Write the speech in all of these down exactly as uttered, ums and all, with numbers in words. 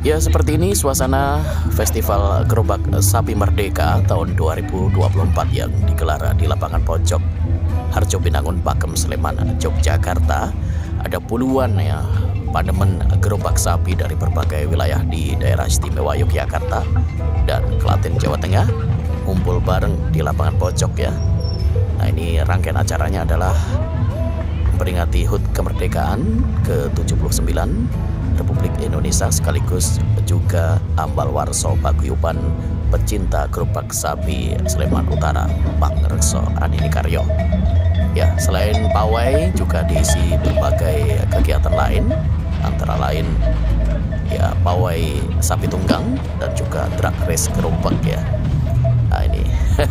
Ya, seperti ini suasana Festival Gerobak Sapi Merdeka tahun dua ribu dua puluh empat yang digelar di lapangan pojok Harjo Binangun, Pakem, Sleman, Yogyakarta. Ada puluhan ya pademen gerobak sapi dari berbagai wilayah di daerah istimewa Yogyakarta dan Klaten, Jawa Tengah ngumpul bareng di lapangan pojok ya. Nah, ini rangkaian acaranya adalah memperingati H U T kemerdekaan ke tujuh puluh sembilan Republik Indonesia, sekaligus juga ambal warso paguyuban pecinta gerobak sapi Sleman Utara, Pangrekso Adini Karyo. Ya, selain pawai juga diisi berbagai kegiatan lain, antara lain ya pawai sapi tunggang dan juga drag race gerobak ya. Nah, ini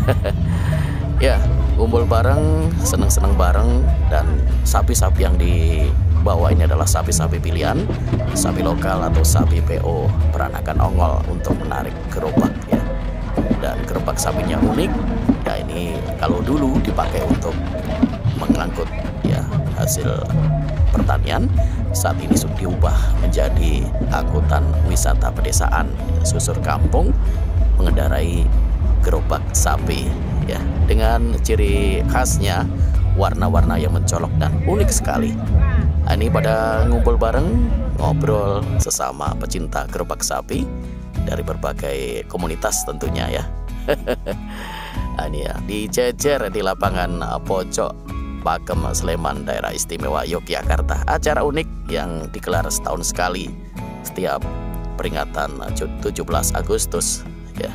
ya kumpul bareng, seneng-seneng bareng, dan sapi-sapi yang dibawa ini adalah sapi-sapi pilihan, sapi lokal atau sapi P O peranakan ongol untuk menarik gerobak ya. Dan gerobak sapinya unik ya, ini kalau dulu dipakai untuk mengangkut ya hasil pertanian, saat ini sudah diubah menjadi angkutan wisata pedesaan, susur kampung mengendarai gerobak sapi ya, dengan ciri khasnya warna-warna yang mencolok dan unik sekali. Nah, ini pada ngumpul bareng, ngobrol sesama pecinta gerobak sapi dari berbagai komunitas tentunya ya. Nah, ini ya dijejer di lapangan pojok Pakem, Sleman, daerah istimewa Yogyakarta. Acara unik yang digelar setahun sekali setiap peringatan tujuh belas Agustus ya.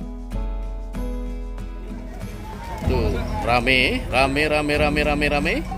Tuh, rame, rame, rame, rame, rame, rame.